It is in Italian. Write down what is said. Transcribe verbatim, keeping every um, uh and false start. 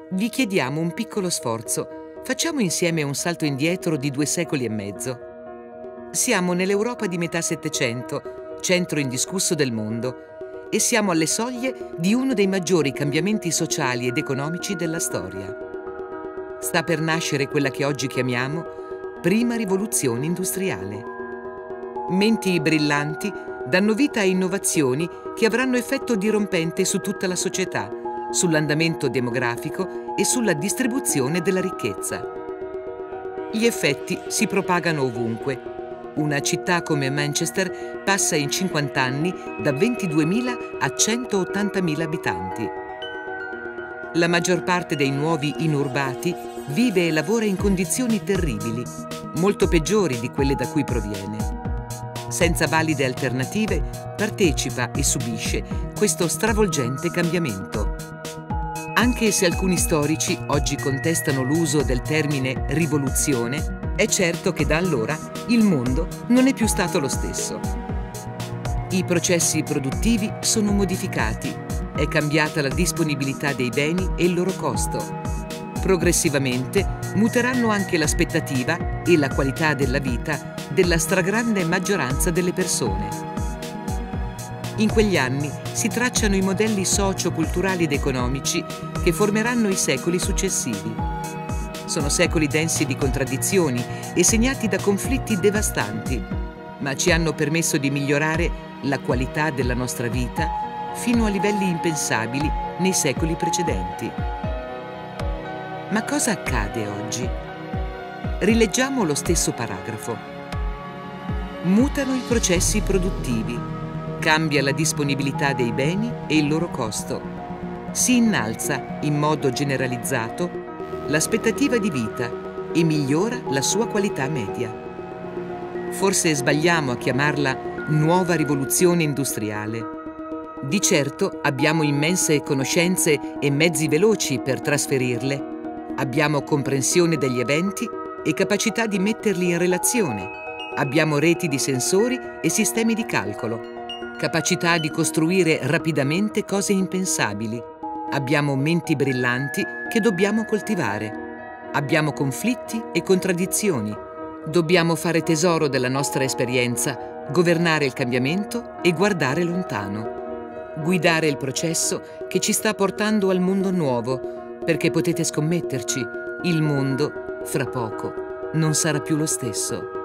Vi chiediamo un piccolo sforzo. Facciamo insieme un salto indietro di due secoli e mezzo. Siamo nell'Europa di metà Settecento, centro indiscusso del mondo, e siamo alle soglie di uno dei maggiori cambiamenti sociali ed economici della storia. Sta per nascere quella che oggi chiamiamo prima rivoluzione industriale. Menti brillanti danno vita a innovazioni che avranno effetto dirompente su tutta la società, sull'andamento demografico e sulla distribuzione della ricchezza. Gli effetti si propagano ovunque. Una città come Manchester passa in cinquanta anni da ventiduemila a centottantamila abitanti. La maggior parte dei nuovi inurbati vive e lavora in condizioni terribili, molto peggiori di quelle da cui proviene. Senza valide alternative, partecipa e subisce questo stravolgente cambiamento. Anche se alcuni storici oggi contestano l'uso del termine rivoluzione, è certo che da allora il mondo non è più stato lo stesso. I processi produttivi sono modificati, è cambiata la disponibilità dei beni e il loro costo. Progressivamente muteranno anche l'aspettativa e la qualità della vita della stragrande maggioranza delle persone. In quegli anni si tracciano i modelli socio-culturali ed economici che formeranno i secoli successivi. Sono secoli densi di contraddizioni e segnati da conflitti devastanti, ma ci hanno permesso di migliorare la qualità della nostra vita fino a livelli impensabili nei secoli precedenti. Ma cosa accade oggi? Rileggiamo lo stesso paragrafo. Mutano i processi produttivi, cambia la disponibilità dei beni e il loro costo. Si innalza, in modo generalizzato, l'aspettativa di vita e migliora la sua qualità media. Forse sbagliamo a chiamarla nuova rivoluzione industriale. Di certo abbiamo immense conoscenze e mezzi veloci per trasferirle. Abbiamo comprensione degli eventi e capacità di metterli in relazione. Abbiamo reti di sensori e sistemi di calcolo. Capacità di costruire rapidamente cose impensabili. Abbiamo menti brillanti che dobbiamo coltivare. Abbiamo conflitti e contraddizioni. Dobbiamo fare tesoro della nostra esperienza, governare il cambiamento e guardare lontano. Guidare il processo che ci sta portando al mondo nuovo, perché potete scommetterci, il mondo, fra poco, non sarà più lo stesso.